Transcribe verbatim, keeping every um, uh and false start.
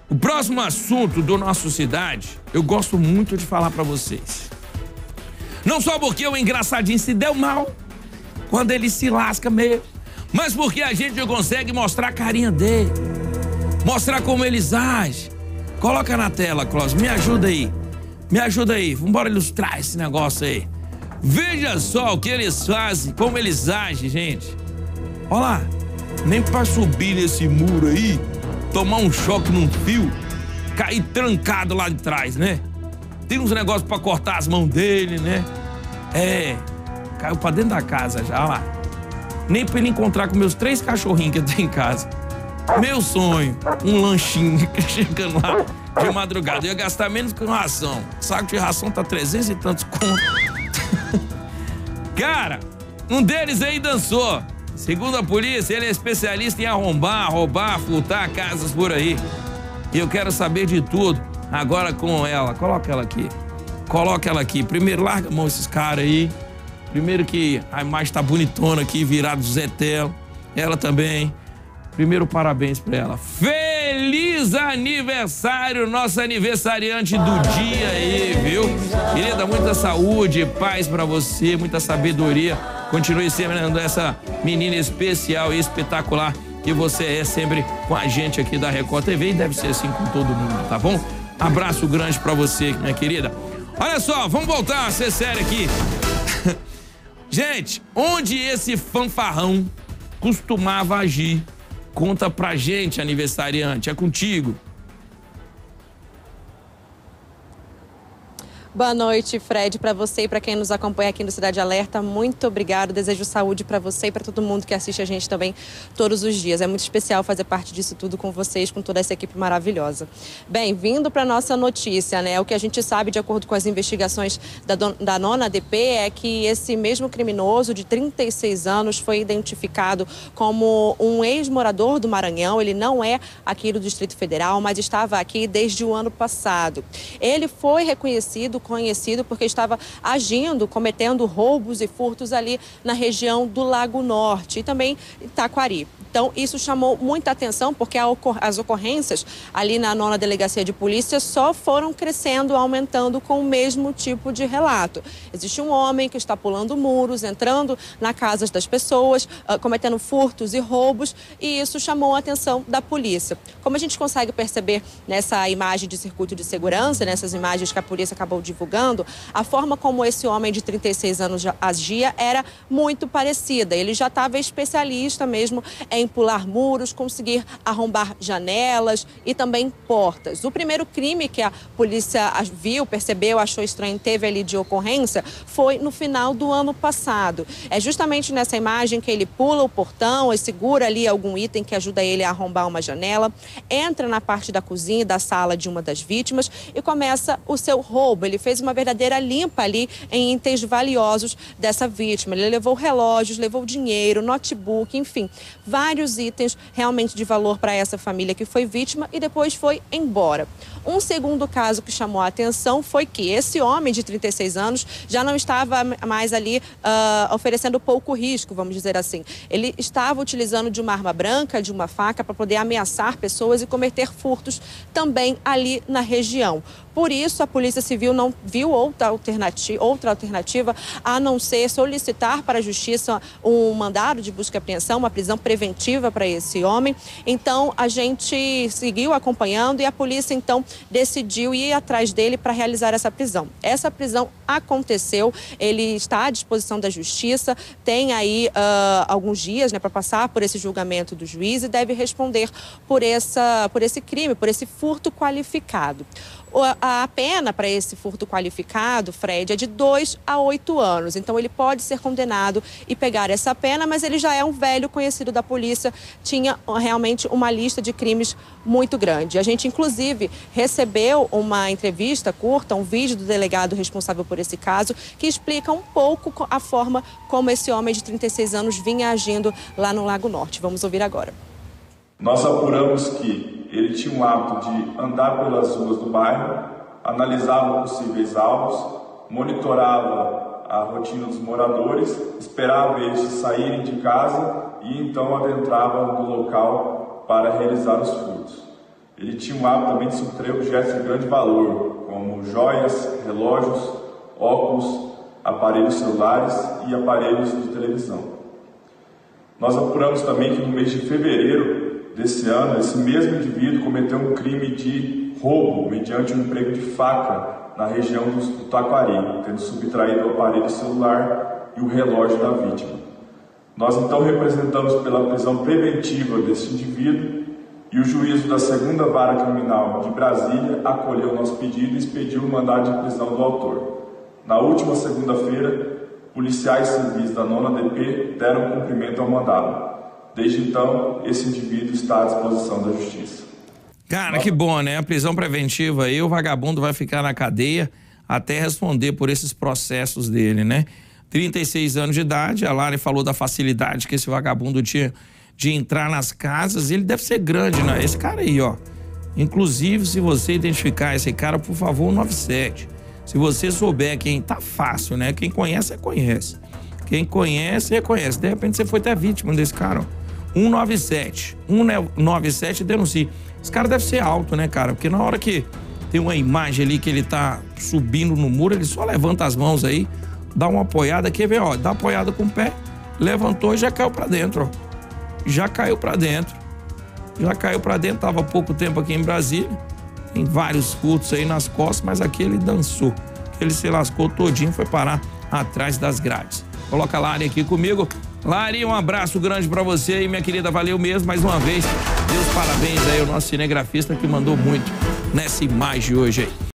O próximo assunto do nosso Cidade, eu gosto muito de falar pra vocês. Não só porque o engraçadinho se deu mal, quando ele se lasca mesmo, mas porque a gente consegue mostrar a carinha dele, mostrar como eles agem. Coloca na tela, Clóvis, me ajuda aí, me ajuda aí, vambora ilustrar esse negócio aí. Veja só o que eles fazem, como eles agem, gente. Olha lá, nem pra subir nesse muro aí, tomar um choque num fio, cair trancado lá de trás, né? Tem uns negócios pra cortar as mãos dele, né? É, caiu pra dentro da casa já, olha lá. Nem pra ele encontrar com meus três cachorrinhos que eu tenho em casa. Meu sonho, um lanchinho chegando lá de madrugada. Eu ia gastar menos que uma ração. Saco de ração tá trezentos e tantos contos. Cara, um deles aí dançou. Segundo a polícia, ele é especialista em arrombar, roubar, furtar casas por aí. E eu quero saber de tudo agora com ela. Coloca ela aqui. Coloca ela aqui. Primeiro, larga a mão esses caras aí. Primeiro que a imagem tá bonitona aqui, virado do Zé Telo. Ela também. Primeiro, parabéns pra ela. Feliz aniversário, nosso aniversariante do dia aí, viu? Querida, muita saúde, paz pra você, muita sabedoria. Continue sendo essa menina especial e espetacular que você é sempre com a gente aqui da Record T V e deve ser assim com todo mundo, tá bom? Abraço grande pra você, minha querida. Olha só, vamos voltar a ser sério aqui. Gente, onde esse fanfarrão costumava agir? Conta pra gente, aniversariante, é contigo. Boa noite, Fred, para você e para quem nos acompanha aqui no Cidade Alerta. Muito obrigado, desejo saúde para você e para todo mundo que assiste a gente também todos os dias. É muito especial fazer parte disso tudo com vocês, com toda essa equipe maravilhosa. Bem, vindo para nossa notícia, né? O que a gente sabe, de acordo com as investigações da, da nona D P, é que esse mesmo criminoso de trinta e seis anos foi identificado como um ex-morador do Maranhão. Ele não é aqui do Distrito Federal, mas estava aqui desde o ano passado. Ele foi reconhecido conhecido porque estava agindo, cometendo roubos e furtos ali na região do Lago Norte e também Taquari. Então, isso chamou muita atenção porque as ocorrências ali na nona delegacia de polícia só foram crescendo, aumentando com o mesmo tipo de relato. Existe um homem que está pulando muros, entrando na casa das pessoas, cometendo furtos e roubos, e isso chamou a atenção da polícia. Como a gente consegue perceber nessa imagem de circuito de segurança, nessas imagens que a polícia acabou divulgando, a forma como esse homem de trinta e seis anos agia era muito parecida. Ele já estava especialista mesmo em pular muros, conseguir arrombar janelas e também portas. O primeiro crime que a polícia viu, percebeu, achou estranho, teve ali de ocorrência, foi no final do ano passado. É justamente nessa imagem que ele pula o portão e segura ali algum item que ajuda ele a arrombar uma janela, entra na parte da cozinha e da sala de uma das vítimas e começa o seu roubo. Ele fez uma verdadeira limpa ali em itens valiosos dessa vítima. Ele levou relógios, levou dinheiro, notebook, enfim, vários itens realmente de valor para essa família que foi vítima e depois foi embora. Um segundo caso que chamou a atenção foi que esse homem de trinta e seis anos já não estava mais ali uh, oferecendo pouco risco, vamos dizer assim. Ele estava utilizando de uma arma branca, de uma faca, para poder ameaçar pessoas e cometer furtos também ali na região. Por isso, a Polícia Civil não viu outra alternativa, outra alternativa a não ser solicitar para a Justiça um mandado de busca e apreensão, uma prisão preventiva para esse homem. Então, a gente seguiu acompanhando e a polícia, então, decidiu ir atrás dele para realizar essa prisão. Essa prisão aconteceu, ele está à disposição da Justiça, tem aí uh, alguns dias, né, para passar por esse julgamento do juiz e deve responder por, essa, por esse crime, por esse furto qualificado. A pena para esse furto qualificado, Fred, é de dois a oito anos. Então, ele pode ser condenado e pegar essa pena, mas ele já é um velho conhecido da polícia, tinha realmente uma lista de crimes muito grande. A gente, inclusive, recebeu uma entrevista curta, um vídeo do delegado responsável por esse caso, que explica um pouco a forma como esse homem de trinta e seis anos vinha agindo lá no Lago Norte. Vamos ouvir agora. Nós apuramos que ele tinha o hábito de andar pelas ruas do bairro, analisava possíveis alvos, monitorava a rotina dos moradores, esperava eles saírem de casa e então adentrava no local para realizar os furtos. ele tinha o hábito também de subtrair objetos de grande valor, como joias, relógios, óculos, aparelhos celulares e aparelhos de televisão. Nós apuramos também que no mês de fevereiro desse ano, esse mesmo indivíduo cometeu um crime de roubo mediante um emprego de faca na região do Taquari, tendo subtraído o aparelho celular e o relógio da vítima. Nós então representamos pela prisão preventiva desse indivíduo e o juízo da segunda Vara Criminal de Brasília acolheu o nosso pedido e expediu o mandado de prisão do autor. Na última segunda-feira, policiais civis da nona D P deram cumprimento ao mandado. Desde então, esse indivíduo está à disposição da justiça. Cara, que bom, né? A prisão preventiva aí, o vagabundo vai ficar na cadeia até responder por esses processos dele, né? trinta e seis anos de idade, a Lari falou da facilidade que esse vagabundo tinha de entrar nas casas, ele deve ser grande, né? Esse cara aí, ó. Inclusive, se você identificar esse cara, por favor, nove sete. Se você souber quem, tá fácil, né? Quem conhece, conhece. Quem conhece, reconhece. De repente, você foi até vítima desse cara, ó. um nove sete. um nove sete denuncie. Esse cara deve ser alto, né, cara? Porque na hora que tem uma imagem ali que ele tá subindo no muro, ele só levanta as mãos aí, dá uma apoiada, quer ver, ó, dá uma apoiada com o pé, levantou e já caiu pra dentro, ó. Já caiu pra dentro. Já caiu pra dentro, tava há pouco tempo aqui em Brasília. Tem vários furtos aí nas costas, mas aqui ele dançou. Ele se lascou todinho, foi parar atrás das grades. Coloca a Lari aqui comigo. Lari, um abraço grande pra você aí, minha querida, valeu mesmo, mais uma vez. Deus parabéns aí ao nosso cinegrafista que mandou muito nessa imagem hoje aí.